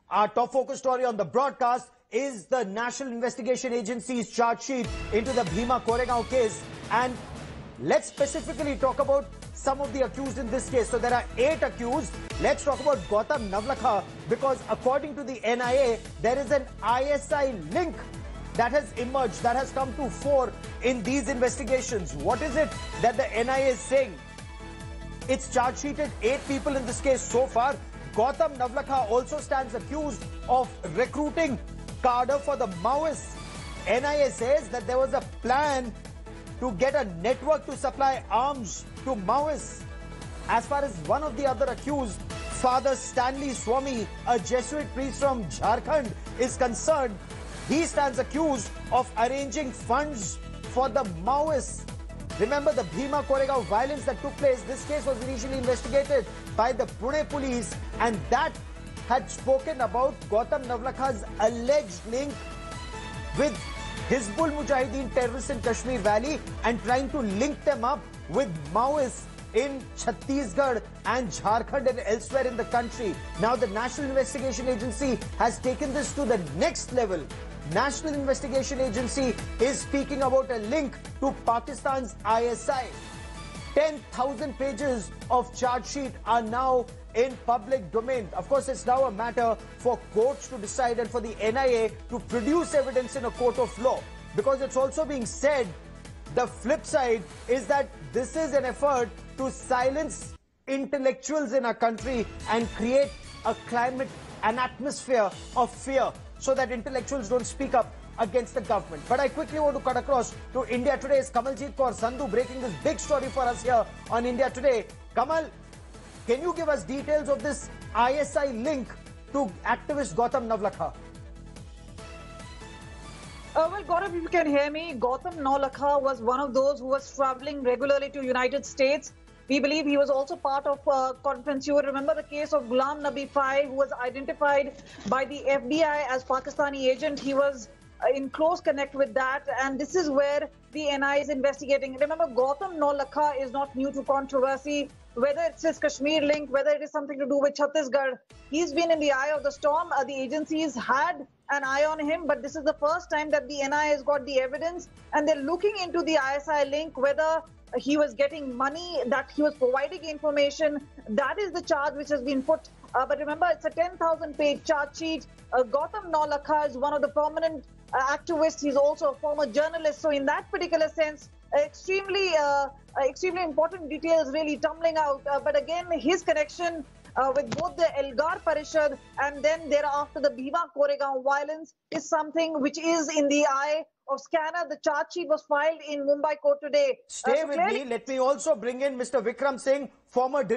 Our top focus story on the broadcast is the National Investigation Agency's charge sheet into the Bhima Koregaon case. And let's specifically talk about some of the accused in this case. So there are 8 accused. Let's talk about Gautam Navlakha, because according to the NIA, there is an ISI link that has emerged, that has come to fore in these investigations. What is it that the NIA is saying? It's charge sheeted 8 people in this case so far. Gautam Navlakha also stands accused of recruiting cadre for the Maoists. NIA says that there was a plan to get a network to supply arms to Maoists. As far as one of the other accused, Father Stanley Swami, a Jesuit priest from Jharkhand, is concerned, he stands accused of arranging funds for the Maoists. Remember the Bhima Koregaon violence that took place? This case was initially investigated by the Pune police, and that had spoken about Gautam Navlakha's alleged link with Hizbul Mujahideen terrorists in Kashmir Valley and trying to link them up with Maoists in Chhattisgarh and Jharkhand and elsewhere in the country. Now the National Investigation Agency has taken this to the next level. National Investigation Agency is speaking about a link to Pakistan's ISI. 10,000 pages of charge sheet are now in public domain. Of course, it's now a matter for courts to decide and for the NIA to produce evidence in a court of law. Because it's also being said, the flip side is that this is an effort to silence intellectuals in our country and create a climate, an atmosphere of fear, so that intellectuals don't speak up against the government. But I quickly want to cut across to India Today's Kamaljeet Kaur Sandhu, breaking this big story for us here on India Today. Kamal, can you give us details of this ISI link to activist Gautam Navlakha? Well, Gaurav, if you can hear me, Gautam Navlakha was one of those who was traveling regularly to United States. We believe he was also part of a conference. You will remember the case of Ghulam Nabi 5, who was identified by the FBI as Pakistani agent. He was in close connect with that, and this is where the NIA is investigating. Remember, Gautam Navlakha is not new to controversy, whether it's his Kashmir link, whether it is something to do with Chhattisgarh. He's been in the eye of the storm. The agencies had an eye on him, but this is the first time that the NIA has got the evidence, and they're looking into the ISI link, whether he was getting money, that he was providing information. That is the charge which has been put. But remember, it's a 10,000-page charge sheet. Gautam Navlakha is one of the prominent activists. He's also a former journalist. So in that particular sense, extremely important details really tumbling out. But again, his connection with both the Elgar Parishad and then thereafter the Bhima Koregaon violence is something which is in the eye of scanner. The charge sheet was filed in Mumbai court today. Stay with me. Let me also bring in Mr. Vikram Singh, former